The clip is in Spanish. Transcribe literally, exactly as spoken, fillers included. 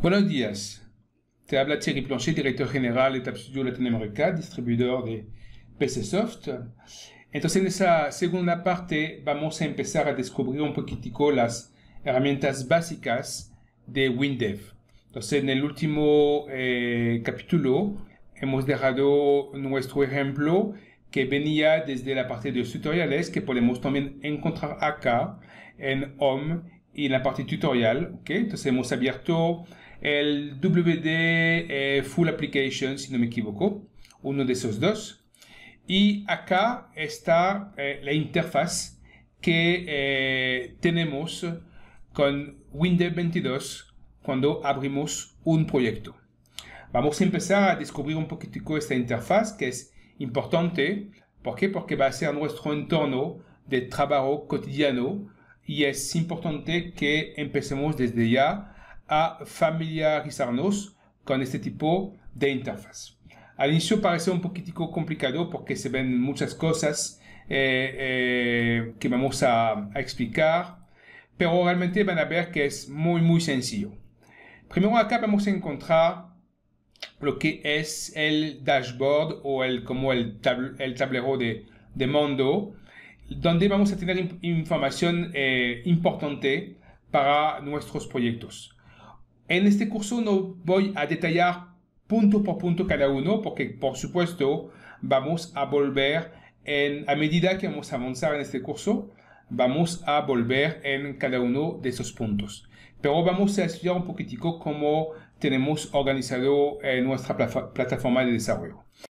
Buenos días, te habla Thierry Planchet, director general de Tap Studio Latinoamérica, distribuidor de P C Soft. Entonces, en esa segunda parte vamos a empezar a descubrir un poquitico las herramientas básicas de WinDev. Entonces, en el último eh, capítulo hemos dejado nuestro ejemplo que venía desde la parte de los tutoriales, que podemos también encontrar acá en Home y en la parte tutorial. ¿Okay? Entonces hemos abierto el W D eh, Full Application, si no me equivoco, uno de esos dos. Y acá está eh, la interfaz que eh, tenemos con WinDev veintidós cuando abrimos un proyecto. Vamos a empezar a descubrir un poquitico esta interfaz que es importante. ¿Por qué? Porque va a ser nuestro entorno de trabajo cotidiano y es importante que empecemos desde ya a familiarizarnos con este tipo de interfaz. Al inicio parece un poquitico complicado porque se ven muchas cosas eh, eh, que vamos a, a explicar, pero realmente van a ver que es muy muy sencillo. Primero acá vamos a encontrar lo que es el dashboard o el, como el, tab el tablero de, de mando, donde vamos a tener información eh, importante para nuestros proyectos. En este curso no voy a detallar punto por punto cada uno, porque por supuesto vamos a volver, en, a medida que vamos a avanzar en este curso, vamos a volver en cada uno de esos puntos. Pero vamos a estudiar un poquitico cómo tenemos organizado eh, nuestra plataforma de desarrollo.